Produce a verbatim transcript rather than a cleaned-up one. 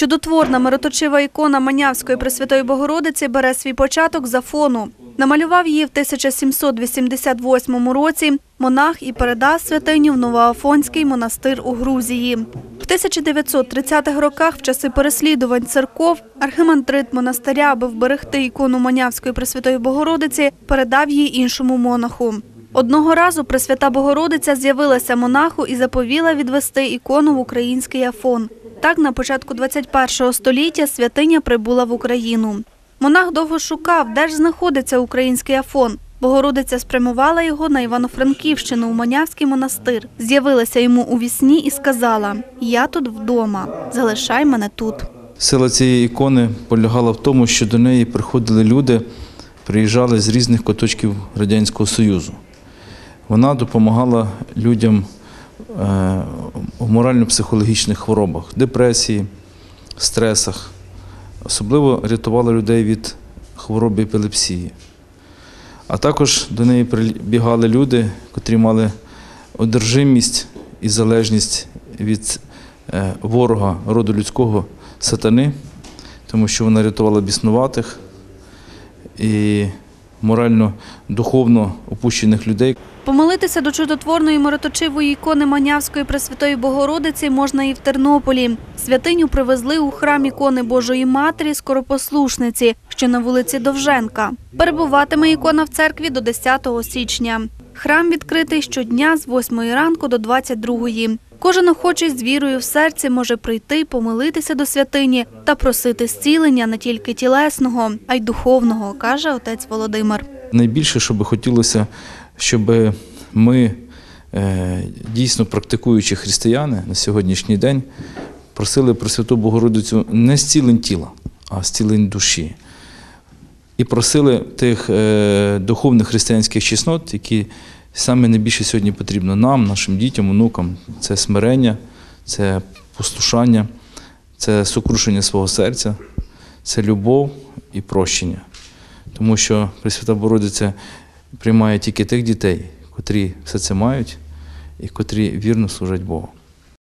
Чудотворна мироточива ікона Манявської Пресвятої Богородиці бере свій початок з Афону. Намалював її в тисяча сімсот вісімдесят восьмому році монах і передав святиню в Новоафонський монастир у Грузії. В тисяча дев'ятсот тридцятих роках, в часи переслідувань церков, архімандрит монастиря, аби вберегти ікону Манявської Пресвятої Богородиці, передав її іншому монаху. Одного разу Пресвята Богородиця з'явилася монаху і заповіла відвести ікону в український Афон. Так, на початку двадцять першого століття святиня прибула в Україну. Монах довго шукав, де ж знаходиться український Афон. Богородиця спрямувала його на Івано-Франківщину, у Манявський монастир. З'явилася йому у вісні і сказала: «Я тут вдома, залишай мене тут». Сила цієї ікони полягала в тому, що до неї приходили люди, приїжджали з різних куточків Радянського Союзу. Вона допомагала людям в морально-психологічних хворобах, депресії, стресах. Особливо рятувала людей від хвороби епілепсії. А також до неї прибігали люди, котрі мали одержимість і залежність від ворога роду людського сатани, тому що вона рятувала біснуватих і морально-духовно опущених людей. Помолитися до чудотворної мироточивої ікони Манявської Пресвятої Богородиці можна і в Тернополі. Святиню привезли у храм ікони Божої Матері Скоропослушниці, що на вулиці Довженка. Перебуватиме ікона в церкві до десятого січня. Храм відкритий щодня з восьмої ранку до двадцять другої. Кожен охочий з вірою в серці може прийти, помолитися до святині та просити зцілення не тільки тілесного, а й духовного, каже отець Володимир. Найбільше, що би хотілося, щоб ми, дійсно практикуючі християни на сьогоднішній день, просили Пресвяту Богородицю не зцілень тіла, а зцілень душі. І просили тих духовних християнських чеснот, які саме найбільше сьогодні потрібно нам, нашим дітям, онукам. Це смирення, це послушання, це сокрушення свого серця, це любов і прощення. Тому що Пресвята Богородиця приймає тільки тих дітей, котрі все це мають і котрі вірно служать Богу.